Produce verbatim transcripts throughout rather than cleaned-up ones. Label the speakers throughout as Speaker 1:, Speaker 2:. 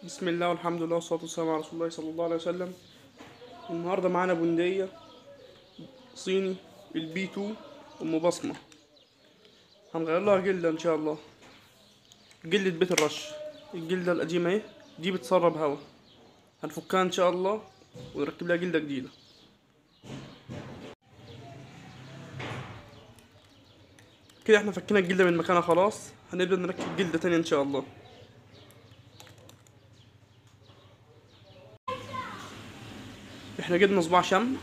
Speaker 1: بسم الله والحمد لله والصلاة والسلام على رسول الله صلى الله عليه وسلم. النهاردة معانا بندية صيني البي اتنين أم بصمة. هنغير لها جلدة إن شاء الله، جلدة بيت الرش. الجلدة القديمة اهي دي بتسرب هوا، هنفكها إن شاء الله ونركب لها جلدة جديدة. كده احنا فكينا الجلدة من مكانها خلاص، هنبدأ نركب جلدة تانية إن شاء الله. احنا جبنا صباع شمع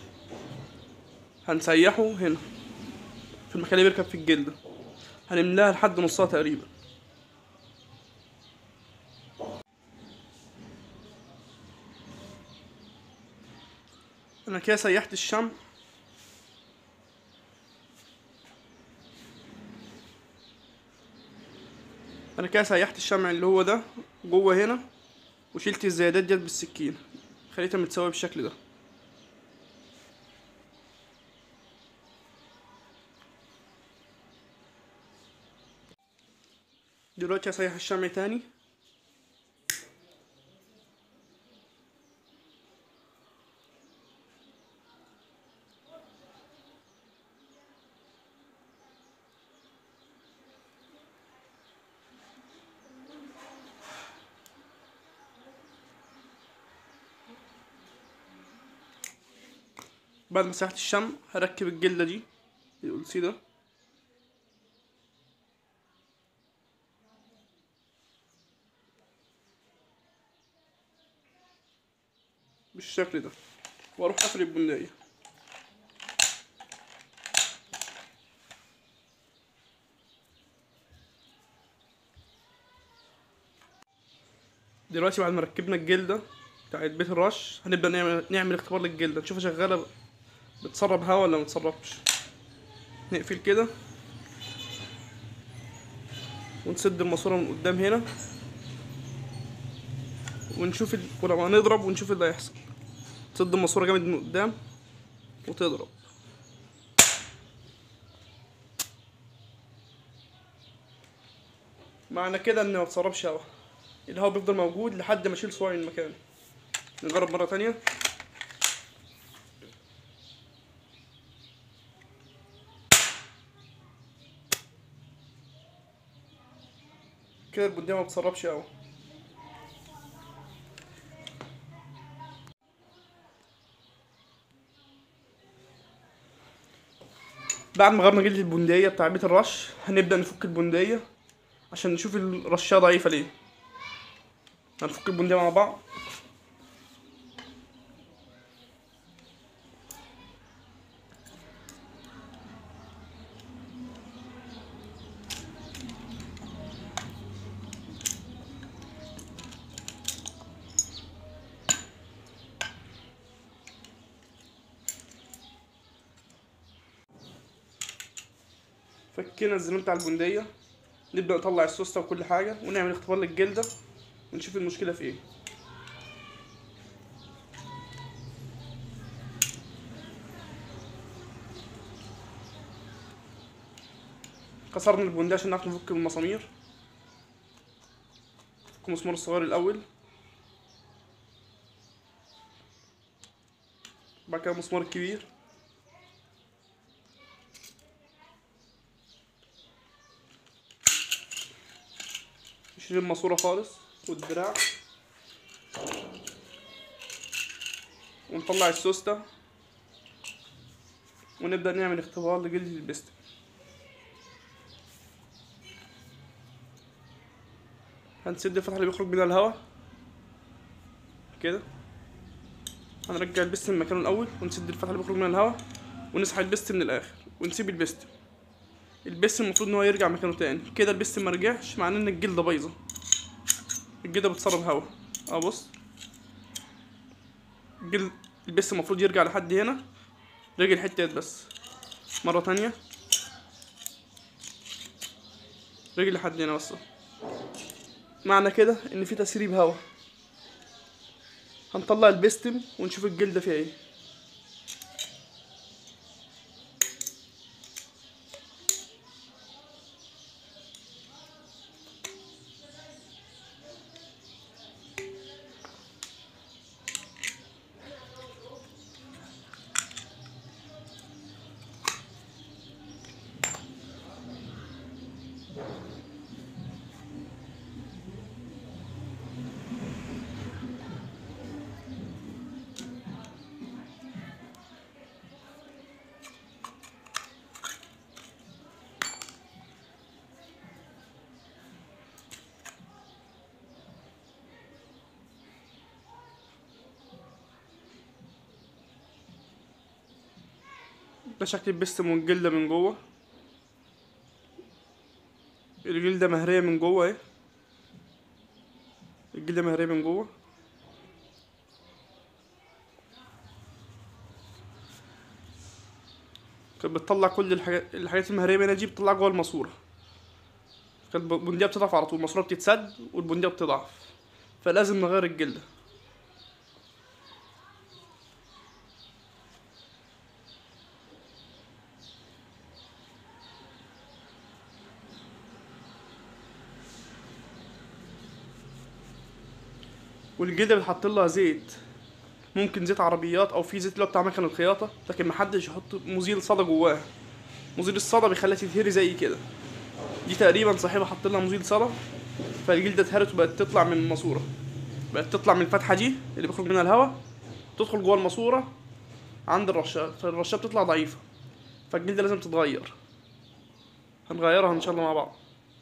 Speaker 1: هنسيحه هنا في المكان اللي بيركب في الجلدة، هنملاها لحد نصها تقريبا. انا كده سيحت الشمع، انا كده سيحت الشمع اللي هو ده جوه هنا، وشلت الزيادات ديت بالسكينة، خليتها متساوية بالشكل ده. دلوقتي هسيح الشمع تاني. بعد ما سيحت الشمع هركب الجلدة دي القلسي ده بالشكل ده، واروح قافل البندقية. دلوقتي بعد ما ركبنا الجلدة بتاعت بيت الرش هنبدأ نعمل نعمل اختبار للجلدة، نشوفها شغالة بتسرب هوا ولا متسربش. نقفل كده ونسد الماسورة من قدام هنا ونشوف ال... ولما نضرب ونشوف اللي هيحصل. تسد الماسورة جامد من قدام وتضرب. معنى كده ان ما بتسربش هوا، الهوا بيفضل موجود لحد ما اشيل صواعي من مكانه. نجرب مرة تانية. كده البندقية ما بتسربش هوا. بعد ما غيرنا جلد البندقية بتاع بيت الرش هنبدأ نفك البندقية عشان نشوف الرشاية ضعيفة ليه. هنفك البندقية مع بعض. فكينا الزنون بتاع البندقية، نبدأ نطلع السوستة وكل حاجة ونعمل اختبار للجلدة ونشوف المشكلة في ايه. كسرنا البندقية عشان نعرف نفك المسامير. نفك المسمار الصغير الأول، بعد كده المسمار الكبير، نشيل الماسورة خالص والدراع ونطلع السوستة ونبدأ نعمل اختبار لجلد البستم. هنسد الفتحة اللي بيخرج منها الهواء كده، هنرجع البستم مكانه الأول ونسد الفتحة اللي بيخرج منها الهواء ونسحب البستم من الآخر ونسيب البستم. البستم المفروض ان هو يرجع مكانه تاني. كده البستم مرجعش، معناه ان الجلدة بايظة، الجلدة بتسرب هوا. اه بص، الجلد البستم المفروض يرجع لحد هنا، رجع الحتة ديت بس. مرة تانية رجع لحد هنا بس، معنى كده ان في تسريب هوا. هنطلع البستم ونشوف الجلدة فيها ايه. ده شكل البستم والجلدة من جوه. الجلدة مهرية من جوه اهي، الجلدة مهرية من جوه. كانت بتطلع كل الحاجات الحاجات المهرية منها دي، بتطلع جوه الماسورة. كانت البندية بتضعف على طول، الماسورة بتتسد والبندية بتضعف، فلازم نغير الجلدة. والجلدة بتحط لها زيت، ممكن زيت عربيات او في زيت اللي هو بتاع مكن الخياطة، لكن محدش يحط مزيل صدى جواها. مزيل الصدى بيخليها تتهري زي كده. دي تقريبا صاحبها حط لها مزيل صدى، فالجلدة اتهرت وبقت تطلع من الماسورة، بقت تطلع من الفتحة دي اللي بيخرج منها الهواء، تدخل جوه الماسورة عند الرشاق، فالرشاق بتطلع ضعيفة، فالجلدة لازم تتغير. هنغيرها ان شاء الله مع بعض.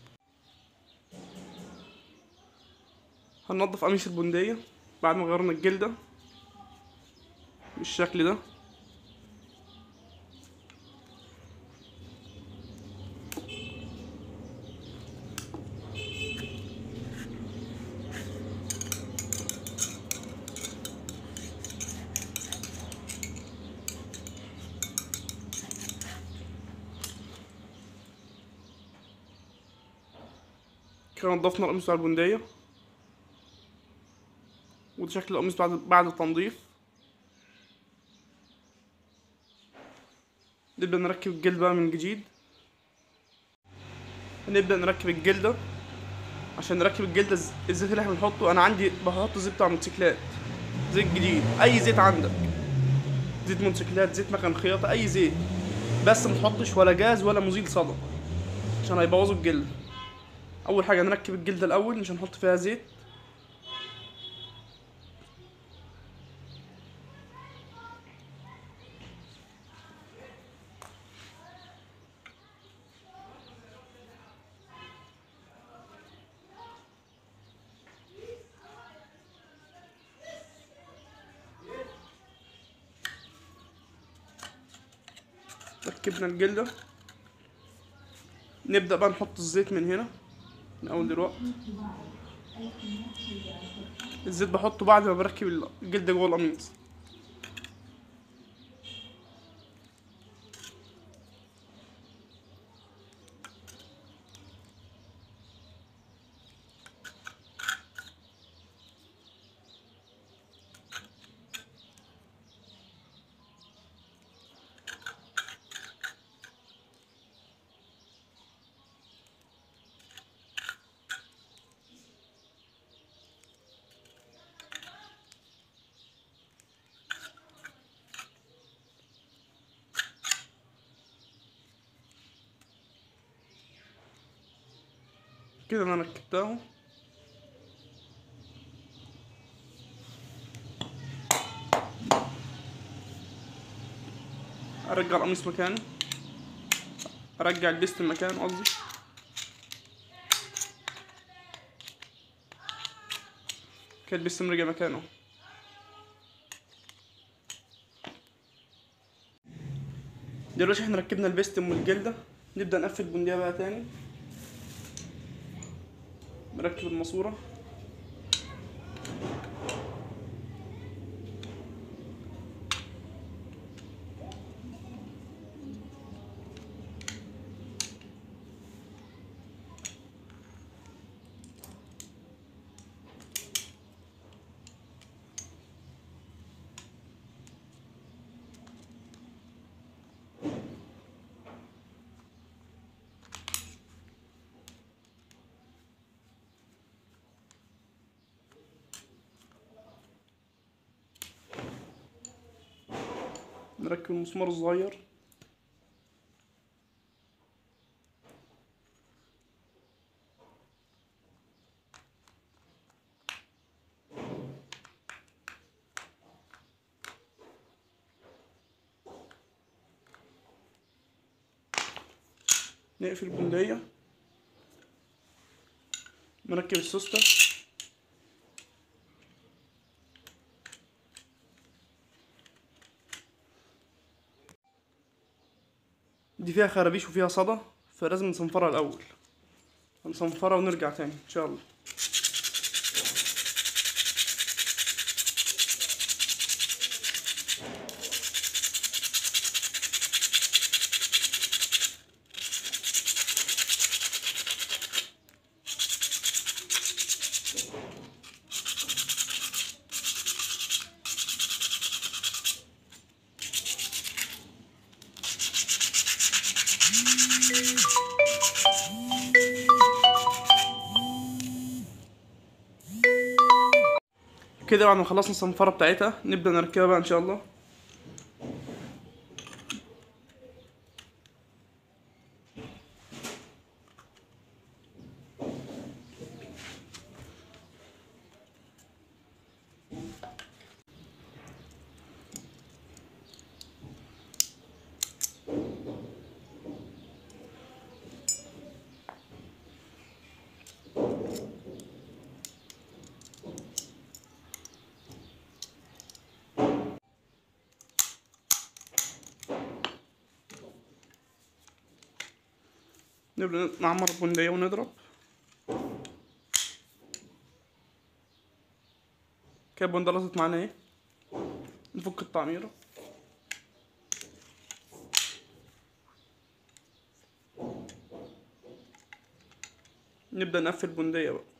Speaker 1: هننضف قميص البندية بعد ما غيرنا الجلدة بالشكل ده. كده نضفنا القميص بتاع البندية، وده شكل القميص بعد بعد التنظيف. نبدأ نركب الجلد بقى من جديد. هنبدأ نركب الجلدة. عشان نركب الجلدة الز- الزيت اللي احنا بنحطه، انا عندي بحط زيت بتاع موتوسيكلات، زيت جديد، اي زيت عندك، زيت موتوسيكلات، زيت مكن خياطة، اي زيت، بس متحطش ولا جاز ولا مزيل صدى عشان هيبوظوا الجلد. اول حاجة نركب الجلدة الاول، مش هنحط فيها زيت. ركبنا الجلدة، نبدأ بقى نحط الزيت من هنا من اول دلوقتي. الزيت بحطه بعد ما بركب الجلدة جوه القميص. كده انا ركبتها. ارجع القميص مكانه، ارجع البست مكانه قصدي. كده البست مرجع مكانه. دلوقتي احنا ركبنا البستم والجلدة، نبدأ نقفل البندية بقى تاني. نركب الماسورة. نركب المسمار الصغير. نقفل البندية، نركب السوستة. دي فيها خرابيش وفيها صدى، فلازم نصنفرها الاول. هنصنفرها ونرجع تاني ان شاء الله. كده بعد ما خلصنا الصنفرة بتاعتها نبدأ نركبها بقى ان شاء الله. نبدأ نعمر البندقية ونضرب كده. البندقية لصقت معانا اهي. نفك التعميرة. نبدأ نقفل البندقية بقى.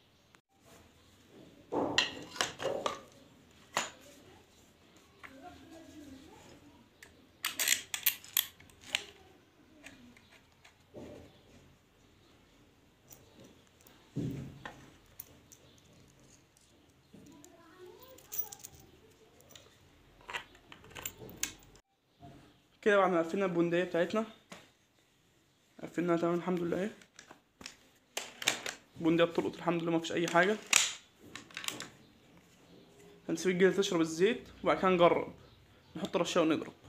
Speaker 1: كده بعد ما قفلنا البندقية بتاعتنا، قفلناها تمام الحمد لله اهي. البندقية بتلقط الحمد لله، مفيش أي حاجة. هنسيب الجلد تشرب الزيت وبعد كده نجرب نحط رشاة ونضرب.